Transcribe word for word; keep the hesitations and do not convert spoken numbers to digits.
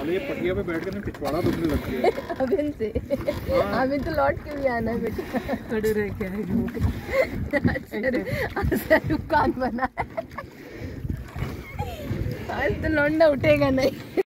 ये पटिया पे बैठ कर पिछवाड़ा दुखने लग गया अभी से अभी तो लौट के भी आना है बेटा। खड़े रह के आएंगे शाहरुख खान बना है आज तो लौंडा उठेगा नहीं।